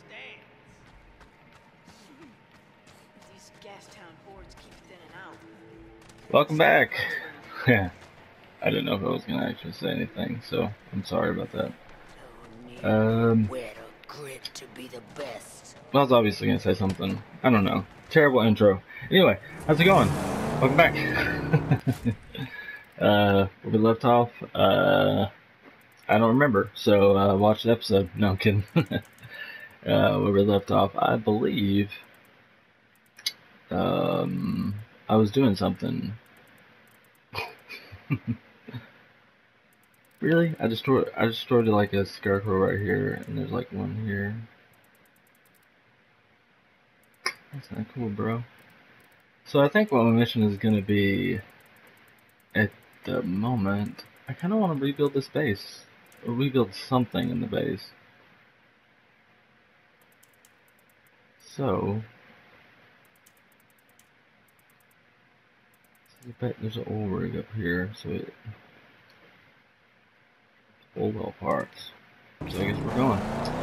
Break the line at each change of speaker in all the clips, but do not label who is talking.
These Gastown hordes keep thinning out.
Welcome back. Yeah, I didn't know if I was gonna actually say anything, so I'm sorry about that.
Where to grit to be the best.
I was obviously gonna say something. I don't know. Terrible intro. Anyway, how's it going? Welcome back. Where we left off, I don't remember. So watch the episode. No, I'm kidding. Where we left off, I believe. I was doing something. Really? I just destroyed like a scarecrow right here, and there's like one here. That's not cool, bro. So I think what my mission is gonna be at the moment. I kind of want to rebuild this base, or rebuild something in the base. So there's an oil rig up here, so it oil well parts. So I guess we're going.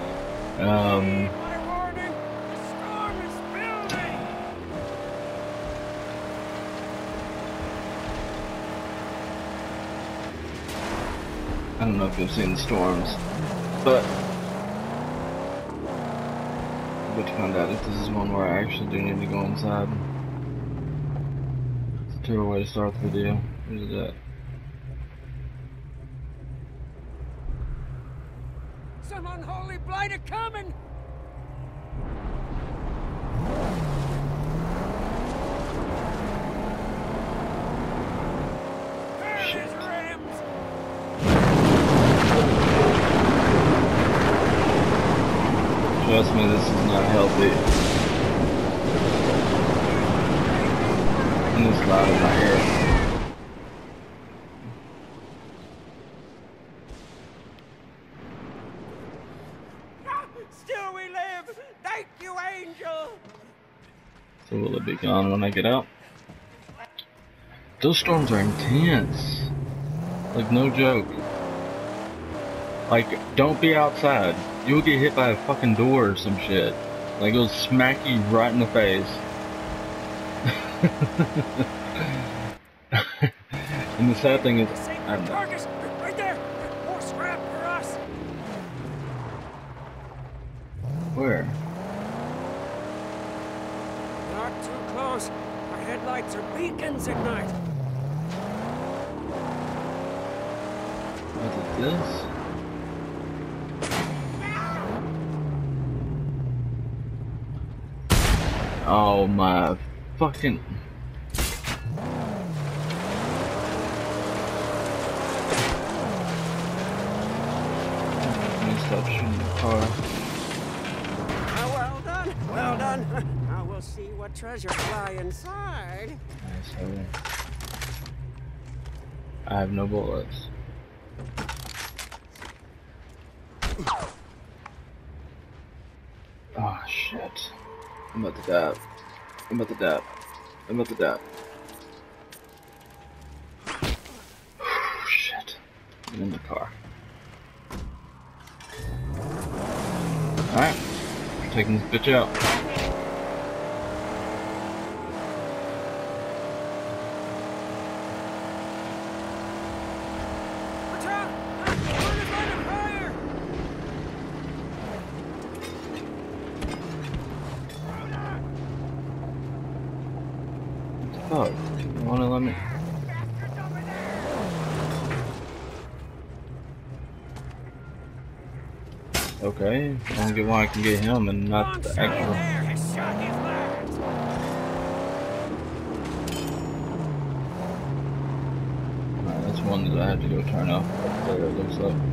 I don't know if you've seen the storms, but we'll find out if this is one where I actually do need to go inside. It's a terrible way to start the video. Where's it at?
Some unholy blighter coming! Shit.
Trust me, this is not healthy. And it's loud in my ear.
Still we live! Thank you, Angel!
So will it be gone when I get out? Those storms are intense. Like, no joke. Like, don't be outside. You'll get hit by a fucking door or some shit. Like, it'll smack you right in the face. And the sad thing is, I don't know.
Right there! More scrap for us!
Where?
Not too close. Our headlights are beacons at night.
What is this? Oh my fucking... Let me stop shooting the car.
Well done, well done. Now we'll see what treasures lie inside.
Nice, okay. I have no bullets. Oh shit. I'm about to die. I'm about to die. I'm about to die. Shit. I'm in the car. Alright. I'm taking this bitch out.
Watch out! One is under fire!
Fuck. You wanna let me... Okay. I don't get why I can get him and not the actual... Alright, that's one that I have to go turn off up there, it looks like.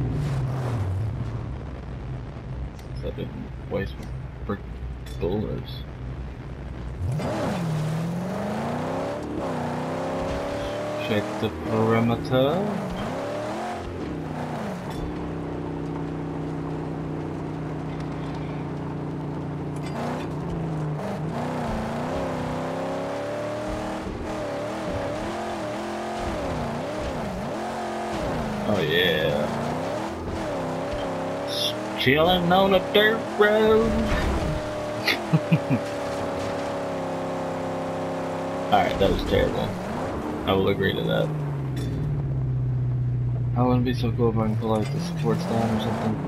So I didn't waste my frick bullets. Check the perimeter. Oh yeah. Chilling on a dirt road. Alright, that was terrible. I will agree to that. I wouldn't be so cool if I can pull like the supports down or something.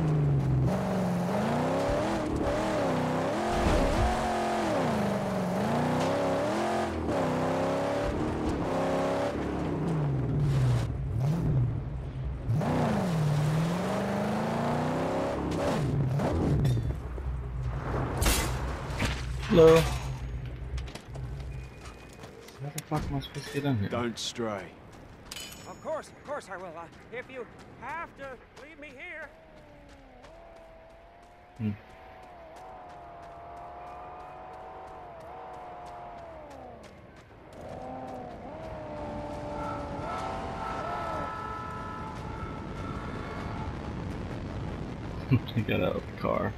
Hello. How the fuck am I supposed to get in here?
Don't stray.
Of course I will. If you have to leave me here.
To get out of the car.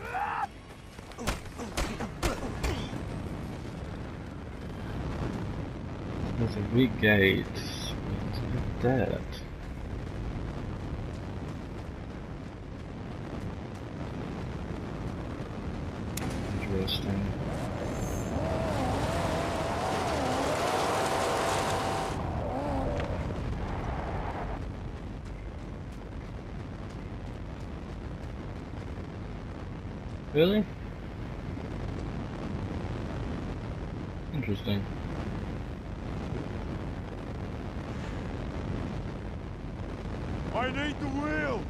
There's a weak gate. Look at that. Interesting. Really? Interesting.
I need the wheel!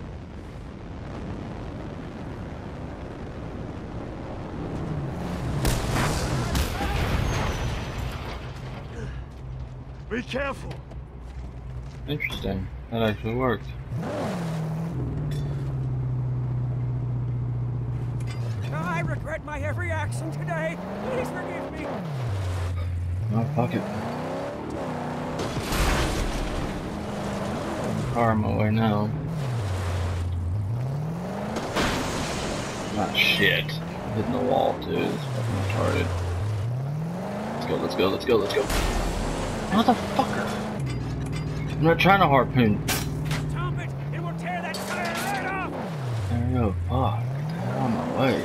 Be careful!
Interesting. That actually worked.
I regret my every action today. Please forgive me.
Oh, fuck it. Car on my way now. Ah, shit. I'm hitting the wall, too. It's fucking retarded. Let's go, let's go, let's go, let's go. Motherfucker! I'm not trying to harpoon.
Stomp it! It will tear that tire right off!
There we go. Fuck. Get the hell out of my way.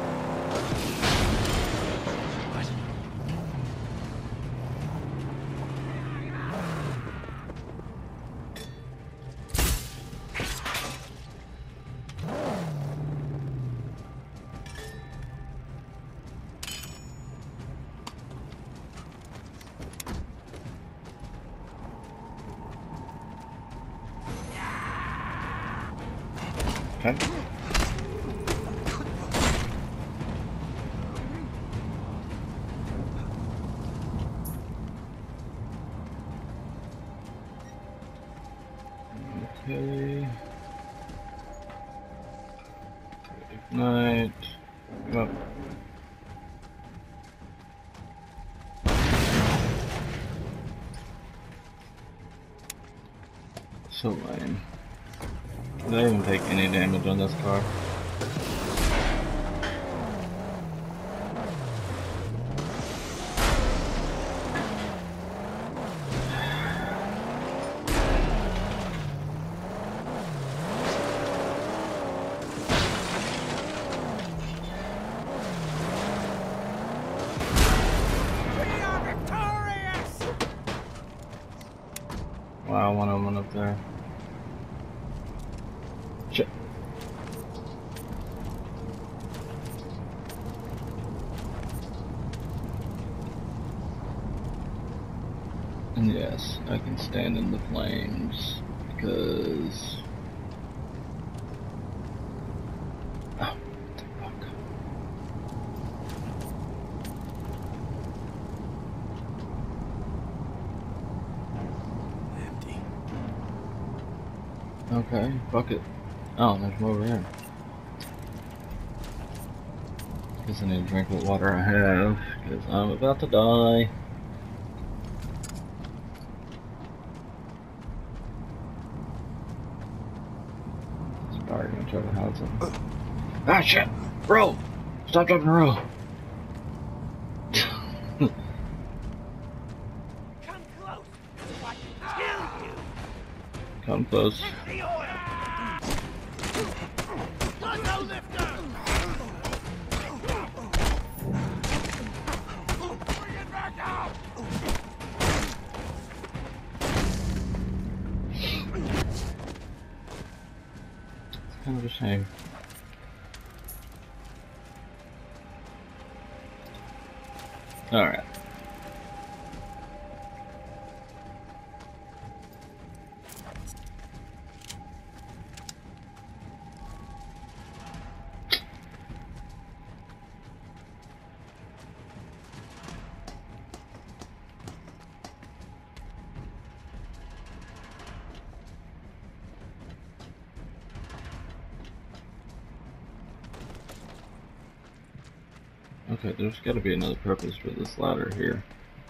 Okay. Okay. Ignite. Go. So lame. Did I even take any damage on this car?
We are victorious!
Wow, one of them up there. Shit. And yes, I can stand in the flames because. Oh, what the fuck?
Empty.
Okay, fuck it. Oh, there's more over here. Guess I need to drink what water I have, because I'm about to die. It's probably gonna try to hide something. Ah, shit! Roll! Stop dropping the roll!
Come close! So I can kill you!
Come close.
The oil!
kind of a shame. Alright. Okay, there's got to be another purpose for this ladder here.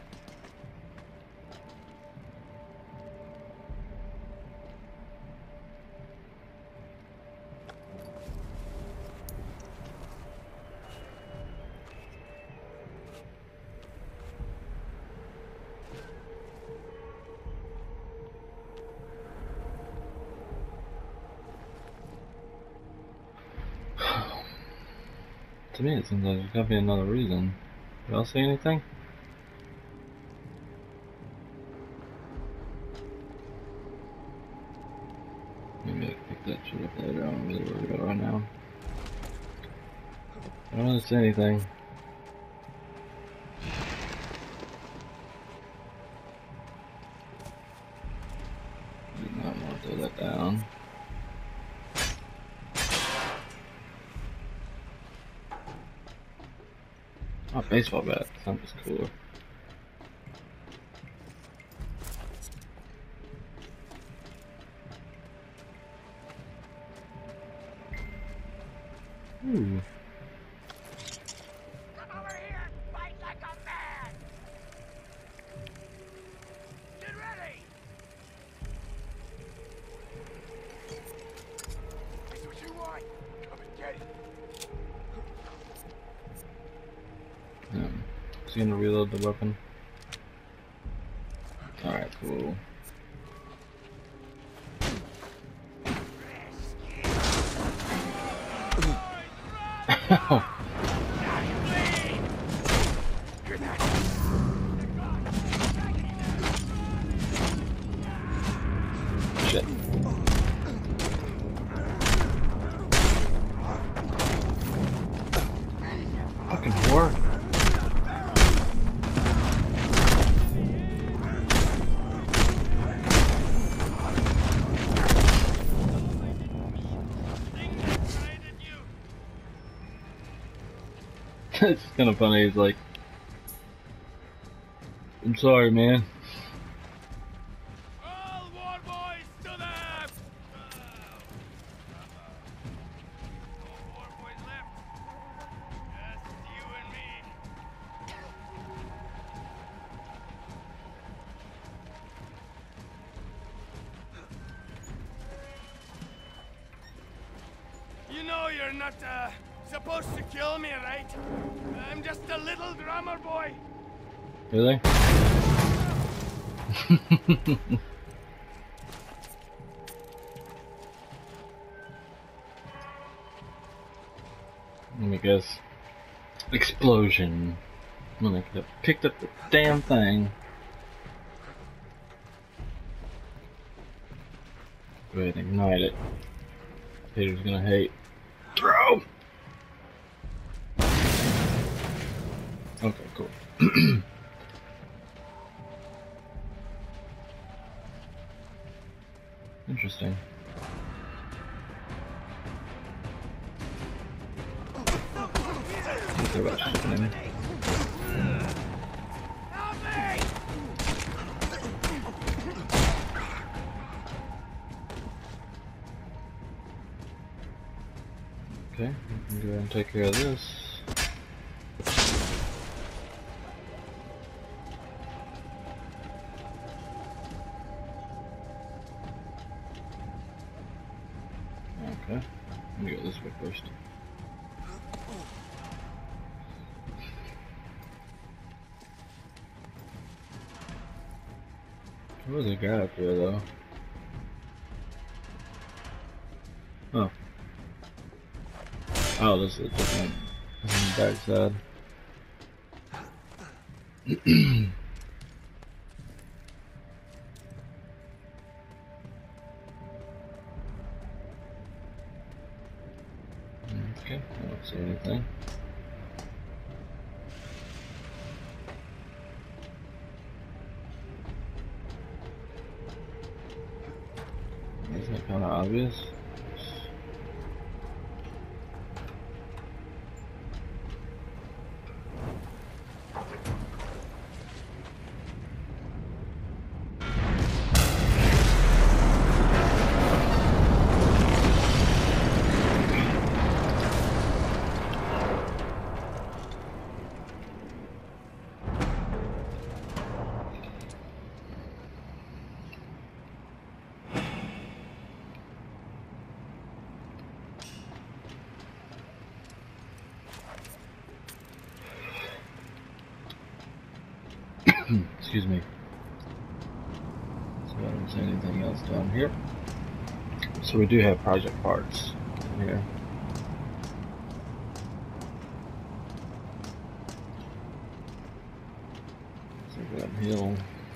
To me, it seems like there's gotta be another reason. Y'all see anything? Maybe I can pick that shit up later. I'm really worried about it right now. I don't really see anything. Do not want to throw that down. Oh, baseball bat. Something's cooler. Ooh.
Come over here and fight like a man! Get ready! This what you want? Come and get it.
Is he gonna reload the weapon? Alright, cool. Shit. Fucking whore. It's kind of funny. He's like, "I'm sorry, man."
All war boys to them! No war boys left. Just you and me. You know you're not, supposed to kill me, right? I'm just a little drummer boy.
Really? Let me guess. Explosion. When I could have picked up the damn thing. Go ahead and ignite it. Peter's gonna hate. Throw! Okay, cool. Interesting. They're about shooting him. Okay, we can go ahead and take care of this. Okay, let me go this way first. There was a guy up there though. Oh. Oh, this is different. This is the backside. Okay, I don't see anything. Isn't it kind of obvious? Excuse me. So I don't see anything else down here. So we do have project parts here. So that hill.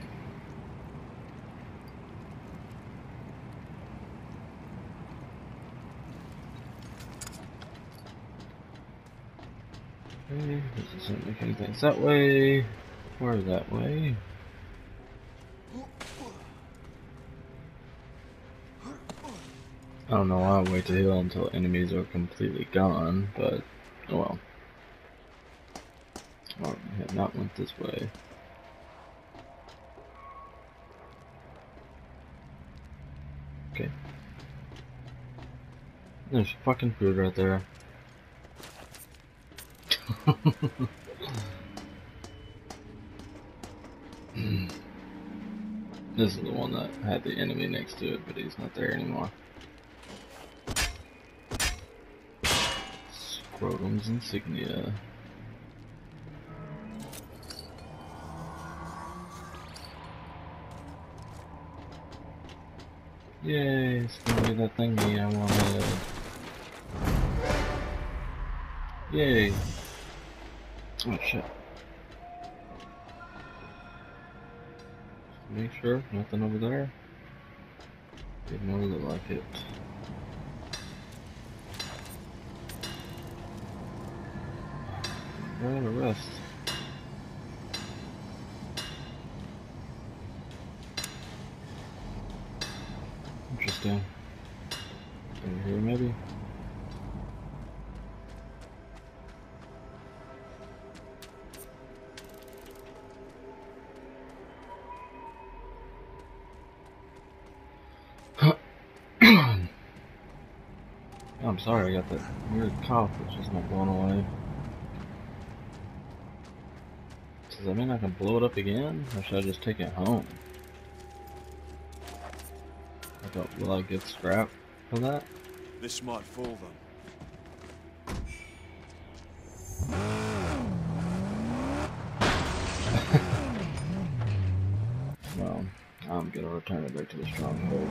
Okay, this doesn't make any sense that way. Or that way. I don't know why I wait to heal until enemies are completely gone, but oh well. Oh, I have not went this way. Okay. There's fucking food right there. This is the one that had the enemy next to it, but he's not there anymore. Scrotum's insignia. Yay, it's gonna be that thingy I wanted. Yay. Oh shit. Make sure, nothing over there. Didn't look like it. Where are the rest? Interesting. Over here maybe? I'm sorry, I got that weird cough which is not going away. Does that mean I can blow it up again? Or should I just take it home? Will I get scrap for that?
This might fool them.
Well, I'm gonna return it back to the stronghold.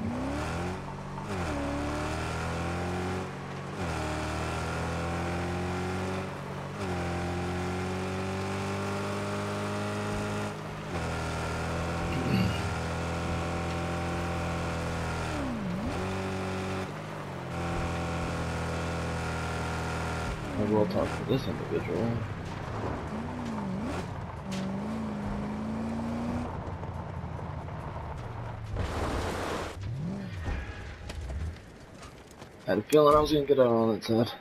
I will talk to this individual. I had a feeling I was gonna get out on that side.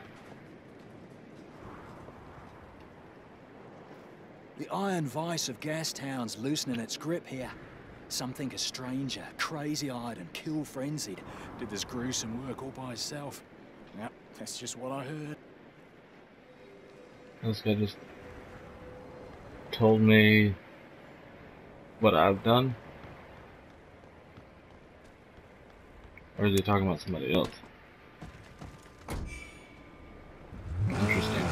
The iron vice of Gastown's loosening its grip here. Some think a stranger, crazy-eyed and kill-frenzied, did this gruesome work all by himself. Yep, that's just what I heard.
This guy just told me what I've done? Or is he talking about somebody else? Interesting.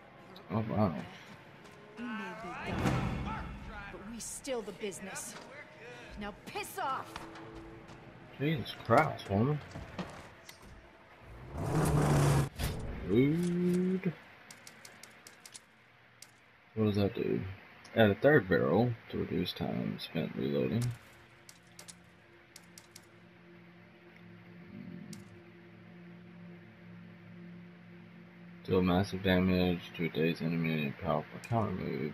We may be done, but we still the business. Now piss off!
Jesus Christ, woman. Rude. What does that do? Add a third barrel to reduce time spent reloading. Deal massive damage to a day's enemy and powerful counter move.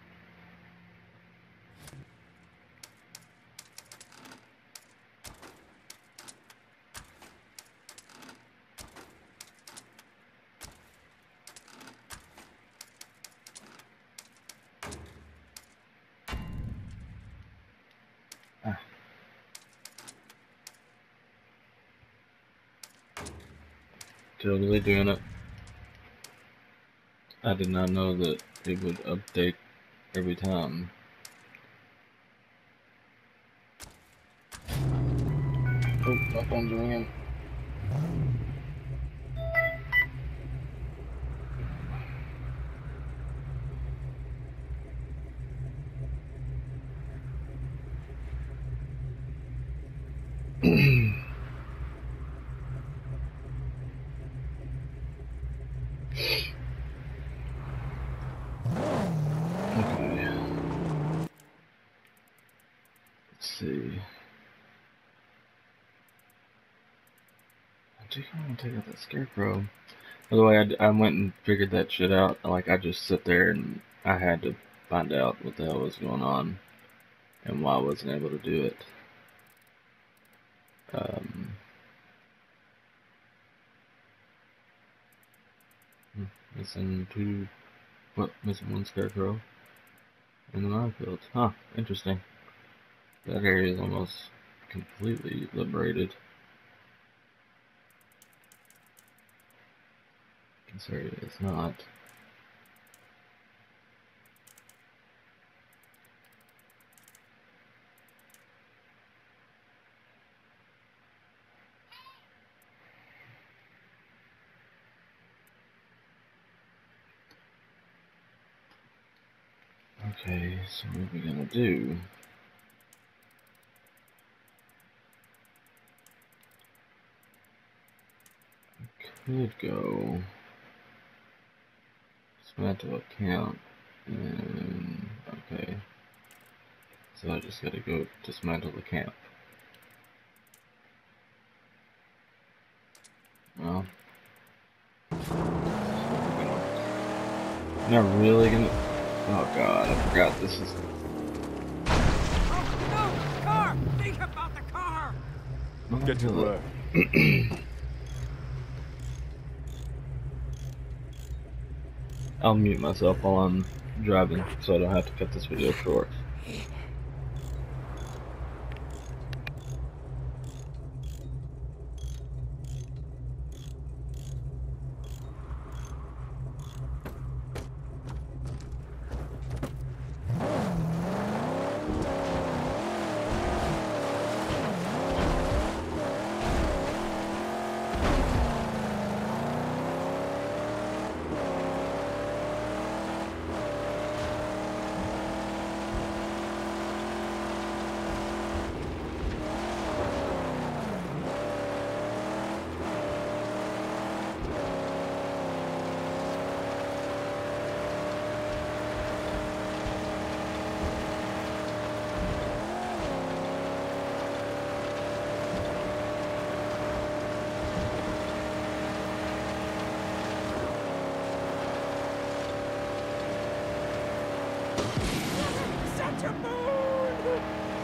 Totally doing it. I did not know that it would update every time. Oh, my phone's ringing. Okay. Let's see. I do kind of want to take out that scarecrow. By the way, I went and figured that shit out. Like, I just sit there and I had to find out what the hell was going on and why I wasn't able to do it. Missing one scarecrow in the minefield. Huh, interesting. That area is almost completely liberated. This area is not. Okay, so what are we gonna do? We could go dismantle a camp and okay. So I just gotta go dismantle the camp. Well, not really gonna. Oh god, I forgot this is.
Oh, no! The car! Think about the car!
Get to work.
I'll mute myself while I'm driving so I don't have to cut this video short.
Such a moon!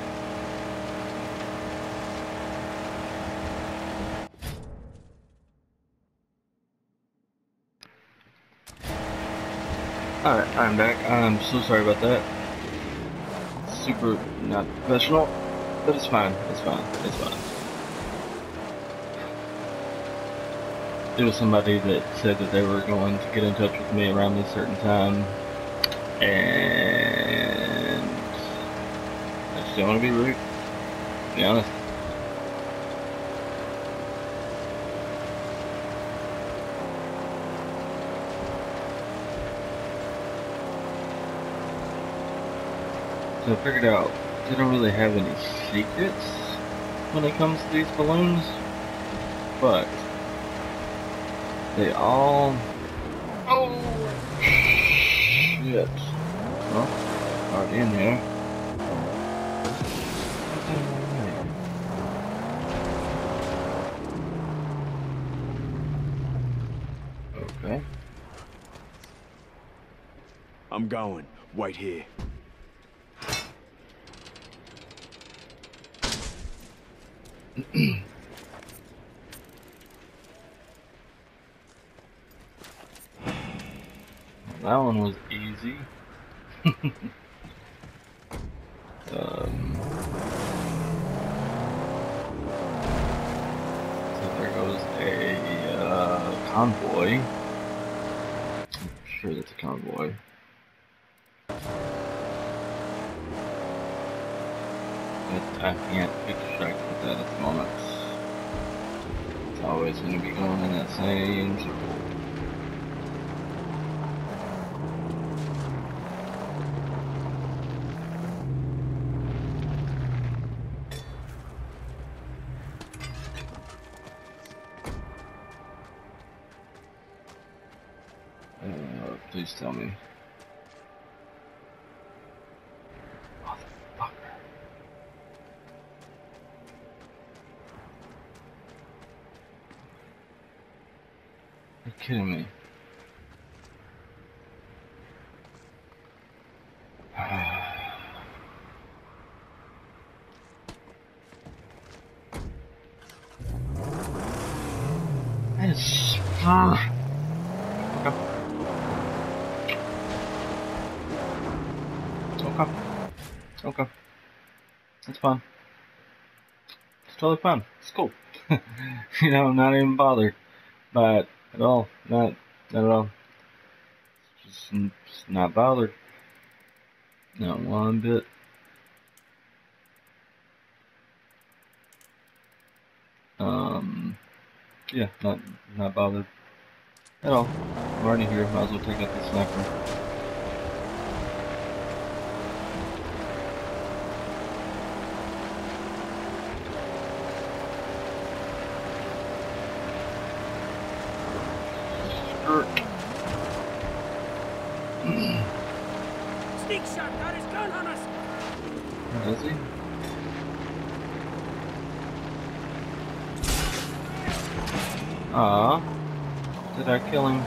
Alright, I'm back. I'm so sorry about that. Super not professional, but it's fine. It's fine. It's fine. It was somebody that said that they were going to get in touch with me around this certain time, and I just don't want to be rude, to be honest. So I figured out they don't really have any secrets when it comes to these balloons, but they all... Oh! Shit. Well, already in here. Okay.
I'm going. Wait here.
That one was easy. So there goes a convoy. I'm sure that's a convoy. But I can't get distracted with that at the moment. It's always going to be going in that same circle. Please tell me. Motherfucker. You're kidding me. That is... Okay. That's fine. It's totally fine. It's cool. You know, I'm not even bothered by it at all. Not at all. Just not bothered. Not one bit. Yeah, not bothered at all. I'm already here. Might as well take out the sniper.
Sneak shot got his gun on us.
Does he? Ah, did I kill him?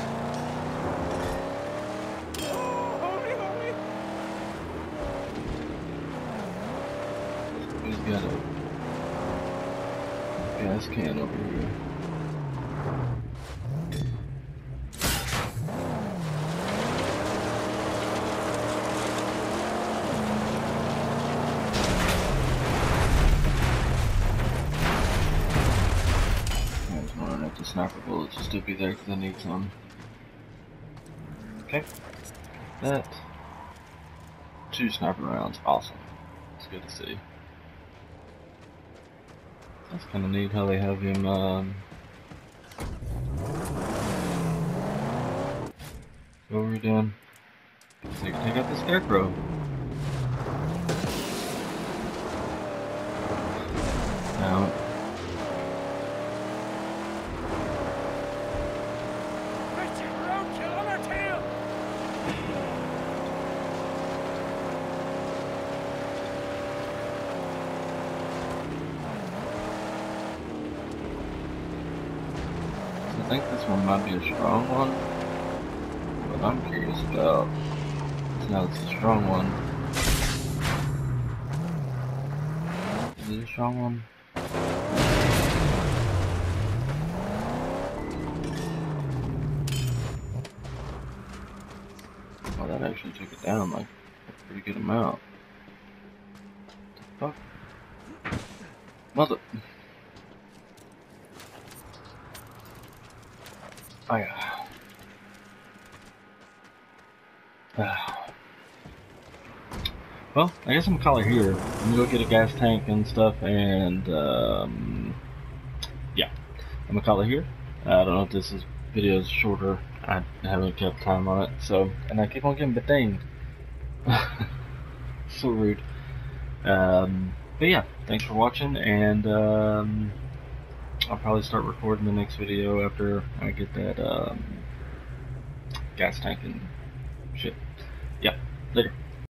He's got a gas can over here. Sniper bullets will still be there because I need some. Okay. That. 2 sniper rounds. Awesome. It's good to see. That's kind of neat how they have him, what were we doing? So you can take out the scarecrow. Now. I think this one might be a strong one, but I'm curious about. So now it's a strong one. Is it a strong one? Oh, that actually took it down like a pretty good amount. What the fuck? Mother. Oh yeah. Well, I guess I'm gonna call it here. I'm gonna go get a gas tank and stuff, and yeah, I'm gonna call it here. I don't know if this video is shorter. I haven't kept time on it, so, and I keep on getting dinged. So rude. But yeah, thanks for watching, and I'll probably start recording the next video after I get that gas tank and shit. Yeah, later.